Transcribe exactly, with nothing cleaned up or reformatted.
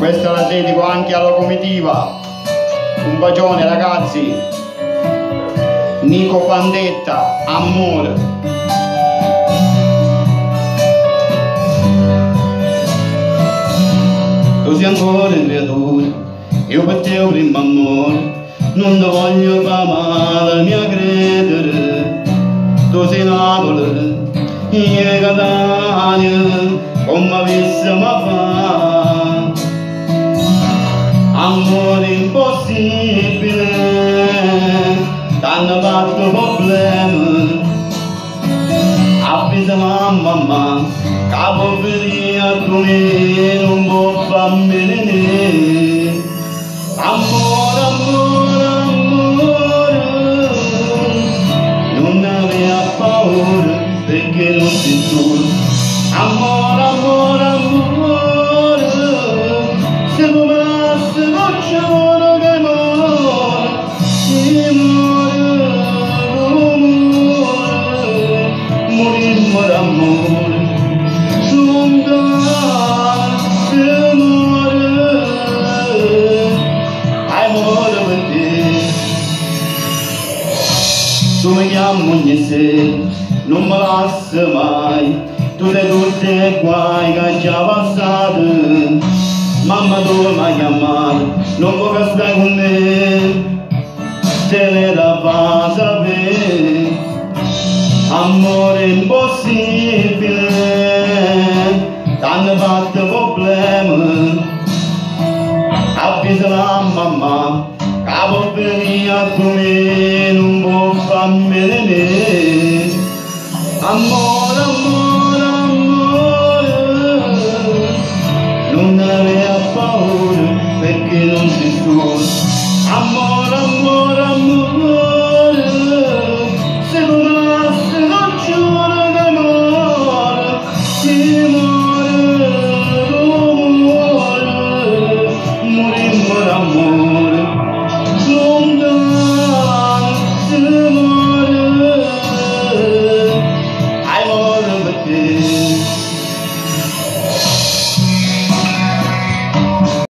Questa la dedico anche alla comitiva. Un bacione ragazzi. Nico Pandetta, amore. Così ancora creatura, io per te ho primo amore, non ti voglio fare male, mia credere. Tu sei Napoli, io Catania, come avessimo fa. Amore impossibile, t'hanno fatto problemi. Avvisa mamma, capo venire a tu non può farmi venire. Amore, amore, amore, non aveva paura perché non sei tu. Amore, amore, amore, se tu me lasci non c'è uno che muore, che muore, muore, morimmo d'amore, lontano se muore, amore per te. Tu mi chiami ogni sera, non mi lasci mai, tu sei tutti i guai che già passati. Mamma tu mi hai chiamato, non vuoi che stai con me, te ne da fa sapere. Amore impossibile, t'hanno fatto problemi. Avvisa la mamma, capo venire a tu me, non può farmi venire. Amore, amore, amore, non aveva paura perché non sei tu. Amore,